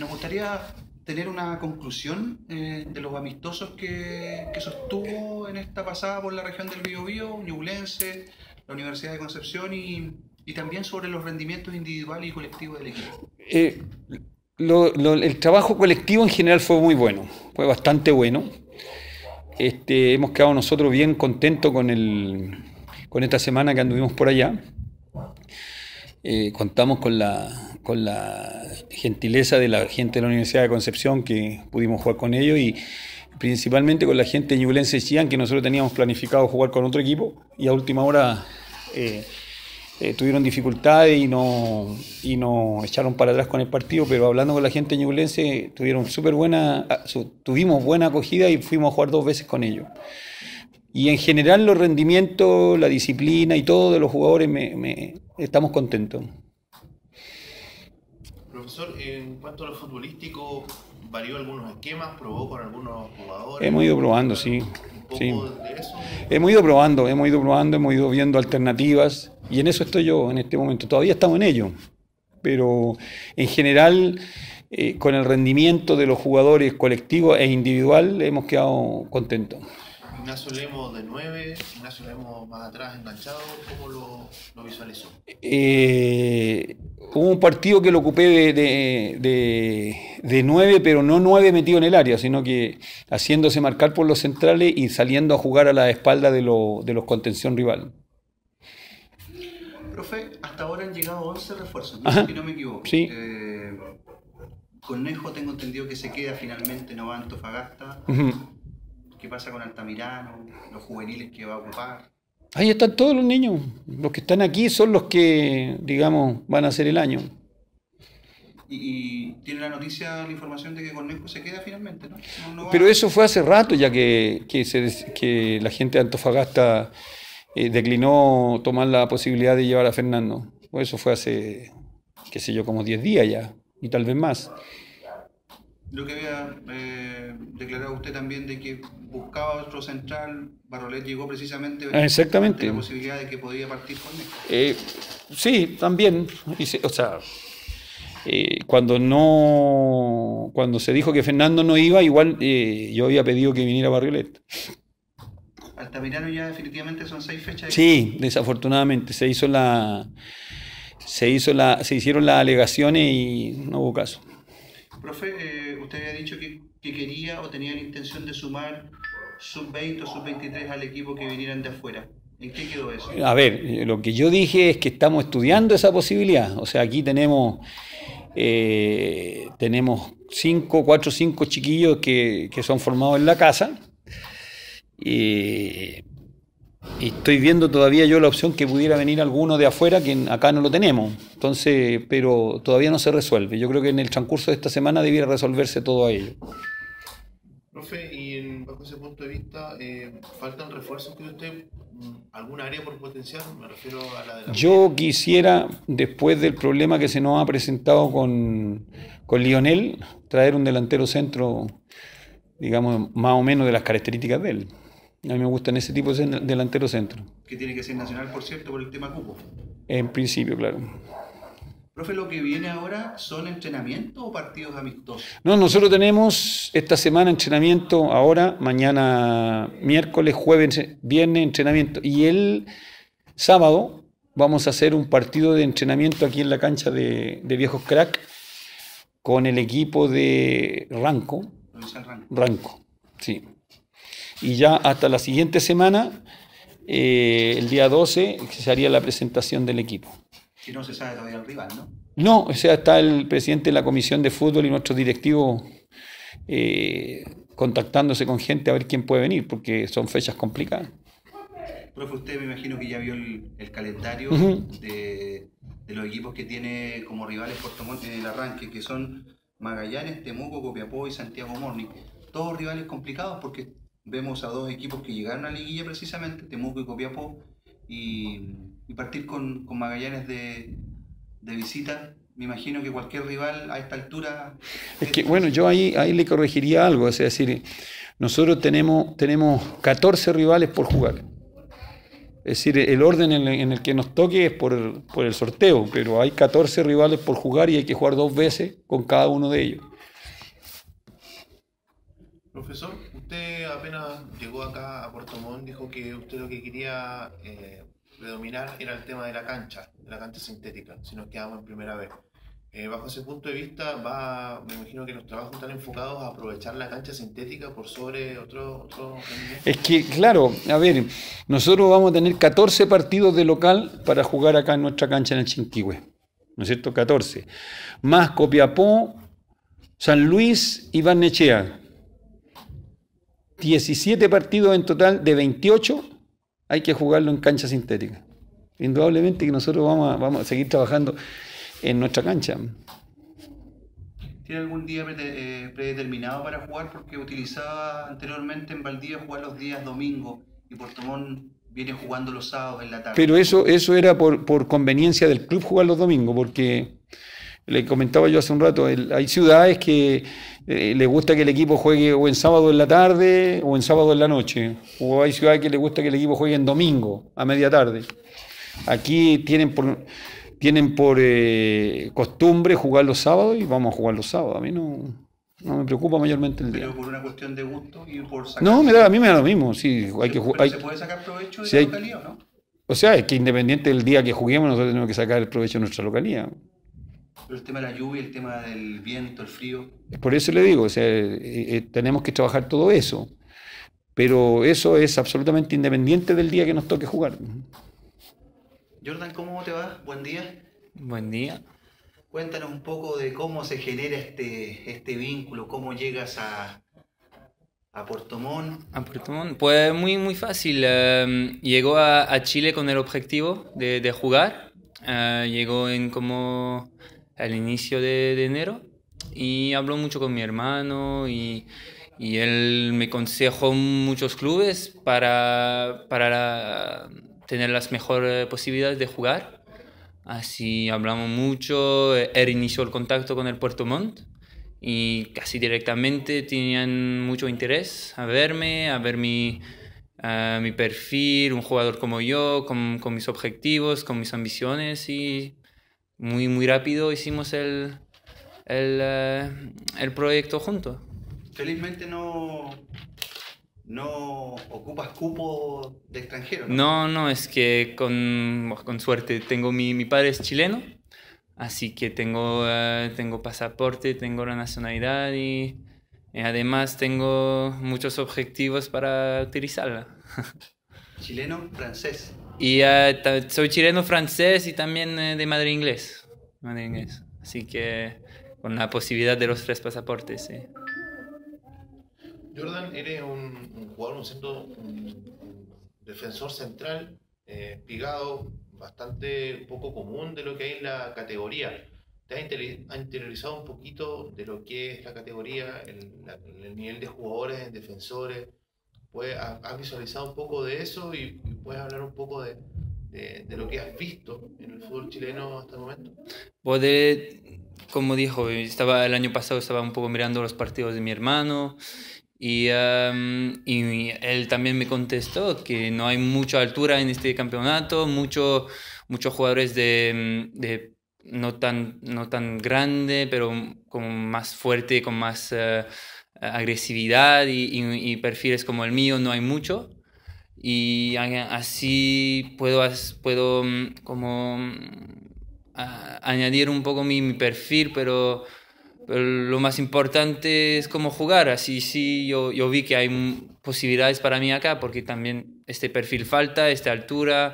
Nos gustaría tener una conclusión de los amistosos que sostuvo en esta pasada por la región del Biobío, Ñublense, la Universidad de Concepción y también sobre los rendimientos individuales y colectivos del equipo. El trabajo colectivo en general fue muy bueno, fue bastante bueno. Hemos quedado nosotros bien contentos con esta semana que anduvimos por allá. Contamos con la gentileza de la gente de la Universidad de Concepción, que pudimos jugar con ellos, y principalmente con la gente de Ñublense y Chillán, que nosotros teníamos planificado jugar con otro equipo y a última hora tuvieron dificultades y nos echaron para atrás con el partido, pero hablando con la gente de Ñublense tuvimos buena acogida y fuimos a jugar 2 veces con ellos. Y en general los rendimientos, la disciplina y todo de los jugadores estamos contentos. Profesor, en cuanto a lo futbolístico, ¿varió algunos esquemas? ¿Probó con algunos jugadores? Hemos ido probando, sí. ¿Un poco sí. de eso? Hemos ido probando, hemos ido viendo alternativas y en eso estoy yo en este momento. Todavía estamos en ello, pero en general con el rendimiento de los jugadores colectivos e individual hemos quedado contentos. Ignacio Lemos de 9, Ignacio Lemos más atrás enganchado, ¿cómo lo visualizó? Hubo un partido que lo ocupé de 9, pero no 9 metido en el área, sino que haciéndose marcar por los centrales y saliendo a jugar a la espalda de los contención rival. Profe, hasta ahora han llegado 11 refuerzos, si no me equivoco. Sí. Conejo tengo entendido que se queda finalmente, no va a Antofagasta. ¿Qué pasa con Altamirano? ¿Los juveniles que va a ocupar? Ahí están todos los niños. Los que están aquí son los que, digamos, van a hacer el año. Y tiene la información de que Conejo se queda finalmente, ¿no? Pero eso fue hace rato ya que la gente de Antofagasta declinó tomar la posibilidad de llevar a Fernando. Eso fue hace, qué sé yo, como 10 días ya, y tal vez más. Lo que había declarado usted también de que buscaba otro central, Barrolet llegó precisamente exactamente la posibilidad de que podía partir con él. Sí, también. Cuando se dijo que Fernando no iba, igual yo había pedido que viniera Barrolet. Altamirano ya definitivamente son 6 fechas. Sí, desafortunadamente se hicieron las alegaciones y no hubo caso. Profe, usted había dicho que quería o tenía la intención de sumar sub-20 o sub-23 al equipo que vinieran de afuera. ¿En qué quedó eso? A ver, lo que yo dije es que estamos estudiando esa posibilidad. O sea, aquí tenemos 4 o 5 chiquillos que son formados en la casa. Y estoy viendo todavía yo la opción que pudiera venir alguno de afuera, que acá no lo tenemos. Entonces, pero todavía no se resuelve. Yo creo que en el transcurso de esta semana debiera resolverse todo a ello. Profe, y bajo ese punto de vista, ¿faltan refuerzos que usted, algún área por potenciar? Me refiero a la de la... Yo quisiera, después del problema que se nos ha presentado con Lionel, traer un delantero centro, digamos, más o menos de las características de él. A mí me gustan ese tipo de delantero centro. Que tiene que ser nacional, por cierto, por el tema cupo. En principio, claro. Profe, ¿lo que viene ahora son entrenamientos o partidos amistosos? No, nosotros tenemos esta semana entrenamiento ahora, mañana miércoles, jueves, viernes entrenamiento. Y el sábado vamos a hacer un partido de entrenamiento aquí en la cancha de Viejos Crack con el equipo de Ranco. Ranco, sí. Y ya hasta la siguiente semana, el día 12, se haría la presentación del equipo. Que no se sabe todavía el rival, ¿no? No, o sea, está el presidente de la comisión de fútbol y nuestros directivos contactándose con gente a ver quién puede venir, porque son fechas complicadas. Profe, usted me imagino que ya vio el calendario de los equipos que tiene como rivales Puerto Montt en el arranque, que son Magallanes, Temuco, Copiapó y Santiago Morning. Todos rivales complicados porque vemos a 2 equipos que llegaron a la liguilla precisamente, Temuco y Copiapó, y partir con Magallanes de visita. Me imagino que cualquier rival a esta altura... Es que, bueno, yo ahí le corregiría algo, es decir, nosotros tenemos 14 rivales por jugar. Es decir, el orden en el que nos toque es por el sorteo, pero hay 14 rivales por jugar y hay que jugar 2 veces con cada uno de ellos. Profesor, usted apenas llegó acá a Puerto Montt, dijo que usted lo que quería predominar era el tema de la cancha sintética, si nos quedamos en primera vez. Bajo ese punto de vista, me imagino que los trabajos están enfocados a aprovechar la cancha sintética por sobre otro rendimiento. Es que, claro, a ver, nosotros vamos a tener 14 partidos de local para jugar acá en nuestra cancha en el Chinquihue, ¿no es cierto? 14. Más Copiapó, San Luis y Barnechea. 17 partidos en total de 28 hay que jugarlo en cancha sintética. Indudablemente que nosotros vamos a seguir trabajando en nuestra cancha. ¿Tiene algún día predeterminado para jugar? Porque utilizaba anteriormente en Valdivia jugar los días domingos y Puerto Montt viene jugando los sábados en la tarde. Pero eso era por conveniencia del club jugar los domingos, porque le comentaba yo hace un rato, hay ciudades que le gusta que el equipo juegue o en sábado en la tarde o en sábado en la noche, o hay ciudades que le gusta que el equipo juegue en domingo a media tarde. Aquí tienen por costumbre jugar los sábados y vamos a jugar los sábados. A mí no me preocupa mayormente el día. Pero por una cuestión de gusto y por sacar... No, a mí me da lo mismo. Sí, ¿Se puede sacar provecho de sí, la localidad o no? O sea, es que independiente del día que juguemos, nosotros tenemos que sacar el provecho de nuestra localidad. Pero el tema de la lluvia, el tema del viento, el frío... Por eso le digo, o sea, tenemos que trabajar todo eso. Pero eso es absolutamente independiente del día que nos toque jugar. Jordan, ¿cómo te va? Buen día. Buen día. Cuéntanos un poco de cómo se genera este vínculo, cómo llegas a Puerto Montt. A Puerto Montt, pues muy fácil. Llegó a Chile con el objetivo de jugar. Llegó como al inicio de enero y habló mucho con mi hermano y él me aconsejó muchos clubes para tener las mejores posibilidades de jugar. Así hablamos mucho, él inició el contacto con el Puerto Montt y casi directamente tenían mucho interés a verme, a ver mi perfil, un jugador como yo, con mis objetivos, con mis ambiciones, y muy rápido hicimos el proyecto juntos. Felizmente no ocupas cupo de extranjero, ¿no? No, es que con suerte tengo mi padre es chileno, así que tengo pasaporte, tengo la nacionalidad y además tengo muchos objetivos para utilizarla. Chileno, francés. Y soy chileno, francés y también de madre inglés. Así que con la posibilidad de los 3 pasaportes, sí. Jordan, eres un jugador, un defensor central, pigado, bastante poco común de lo que hay en la categoría. ¿Te has interiorizado un poquito de lo que es la categoría, el nivel de jugadores, defensores? ¿Has visualizado un poco de eso y puedes hablar un poco de lo que has visto en el fútbol chileno hasta el momento? Como dijo, el año pasado estaba un poco mirando los partidos de mi hermano y él también me contestó que no hay mucha altura en este campeonato, muchos jugadores de no tan grande, pero como más fuerte, con más agresividad y perfiles como el mío no hay mucho. Y así puedo como añadir un poco mi perfil, pero lo más importante es cómo jugar. Así sí, yo vi que hay posibilidades para mí acá, porque también este perfil falta, esta altura,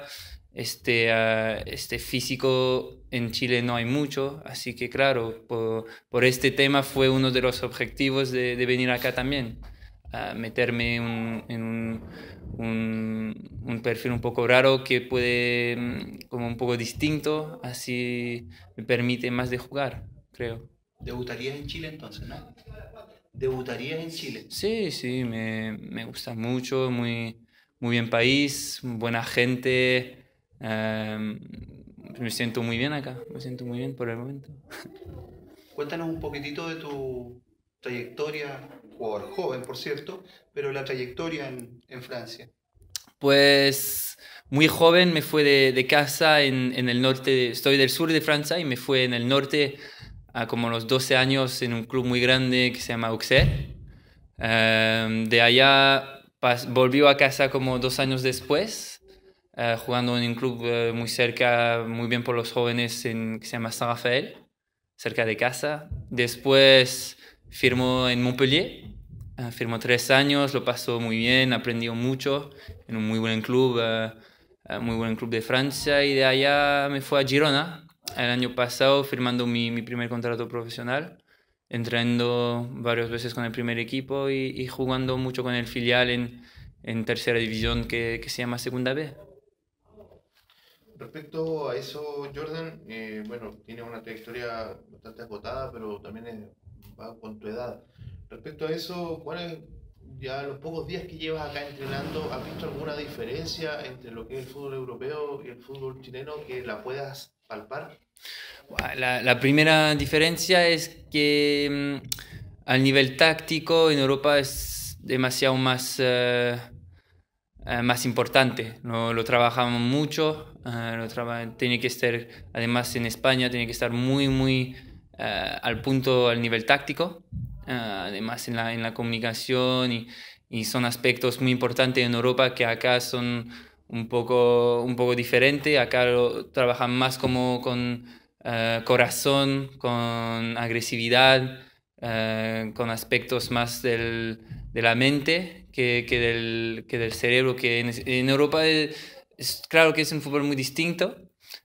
este físico en Chile no hay mucho. Así que claro, por este tema fue uno de los objetivos de venir acá también. Meterme en un perfil un poco raro que puede, como un poco distinto, así me permite más de jugar, creo. ¿Debutarías en Chile entonces, no? ¿Debutarías en Chile? Sí, me gusta mucho, muy bien país, buena gente, me siento muy bien acá, me siento muy bien por el momento. Cuéntanos un poquitito de tu trayectoria, jugador joven por cierto, pero la trayectoria en Francia. Pues muy joven me fui de casa en el norte, estoy del sur de Francia y me fui en el norte a como los 12 años en un club muy grande que se llama Auxerre. De allá volvió a casa como 2 años después, jugando en un club muy cerca, muy bien por los jóvenes, que se llama San Rafael, cerca de casa. Después firmó en Montpellier, firmó 3 años, lo pasó muy bien, aprendió mucho en un muy buen club de Francia, y de allá me fui a Girona el año pasado firmando mi primer contrato profesional, entrenando varias veces con el primer equipo y jugando mucho con el filial en tercera división que se llama Segunda B. Respecto a eso, Jordan, bueno, tienes una trayectoria bastante acotada, pero también va con tu edad. Respecto a eso, ya los pocos días que llevas acá entrenando, ¿has visto alguna diferencia entre lo que es el fútbol europeo y el fútbol chileno que la puedas palpar? La primera diferencia es que al nivel táctico en Europa es demasiado más importante. Lo trabajamos mucho, tiene que estar, además en España, tiene que estar muy al punto al nivel táctico, además en la comunicación, y son aspectos muy importantes en Europa que acá son un poco diferentes. Acá lo trabajan más como con corazón, con agresividad, con aspectos más de la mente que del cerebro, que en Europa claro que es un fútbol muy distinto,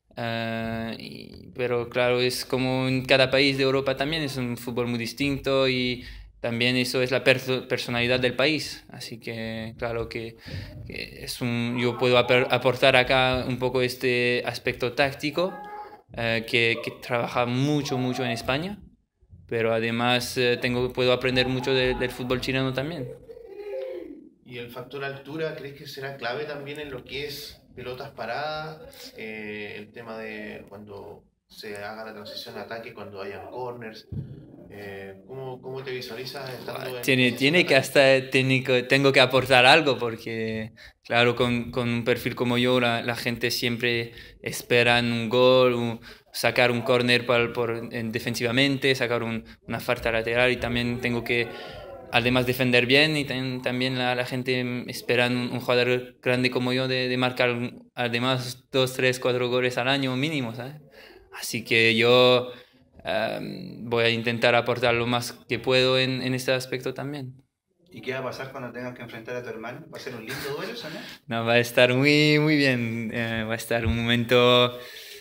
pero claro, es como en cada país de Europa también es un fútbol muy distinto, y también eso es la personalidad del país. Así que claro que yo puedo aportar acá un poco este aspecto táctico, que trabaja mucho en España, pero además puedo aprender mucho del fútbol chileno también. ¿Y el factor altura crees que será clave también en lo que es pelotas paradas? El tema de cuando se haga la transición a ataque, cuando hayan corners. ¿Cómo te visualizas estando Tengo que aportar algo, porque claro, con un perfil como yo, la gente siempre espera un gol, sacar un córner defensivamente, sacar una falta lateral, y también tengo que además defender bien, y también la gente espera un jugador grande como yo de marcar además 2, 3, 4 goles al año mínimo, ¿sabes? Así que yo voy a intentar aportar lo más que puedo en este aspecto también. ¿Y qué va a pasar cuando tengas que enfrentar a tu hermano? ¿Va a ser un lindo duelo eso, no? No, va a estar muy bien. Va a estar un momento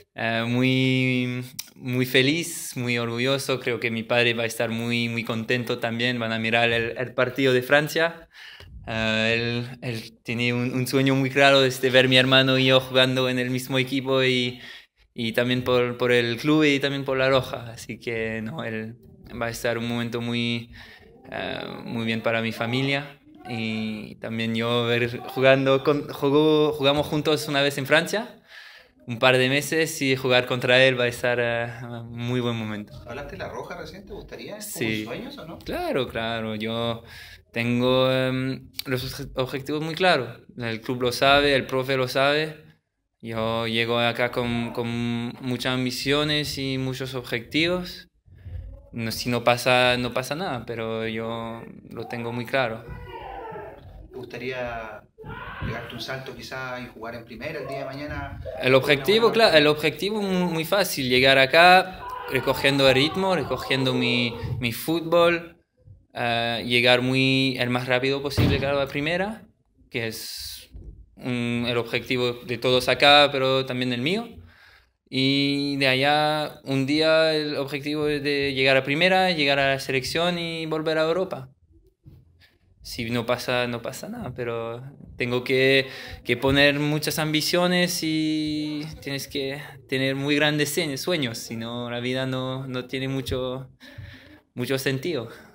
muy feliz, muy orgulloso. Creo que mi padre va a estar muy contento también. Van a mirar el partido de Francia. Él tiene un sueño muy claro de ver a mi hermano y yo jugando en el mismo equipo, y también por el club y también por La Roja. Así que no, él va a estar un momento muy bien para mi familia. Y también yo jugamos juntos una vez en Francia, un par de meses, y jugar contra él va a estar muy buen momento. ¿Hablaste de La Roja recién? ¿Te gustaría? Sí. ¿Como sueños o no? Claro, yo tengo los objetivos muy claros. El club lo sabe, el profe lo sabe. Yo llego acá con muchas ambiciones y muchos objetivos. Si no pasa nada, pero yo lo tengo muy claro. ¿Te gustaría pegarte un salto quizás y jugar en primera el día de mañana? El objetivo muy fácil: llegar acá recogiendo el ritmo, recogiendo mi fútbol, llegar el más rápido posible, claro, a primera, que es el objetivo de todos acá, pero también el mío. Y de allá, un día, el objetivo es de llegar a primera, llegar a la selección y volver a Europa. Si no pasa nada, pero tengo que poner muchas ambiciones, y tienes que tener muy grandes sueños, si no la vida no tiene mucho sentido.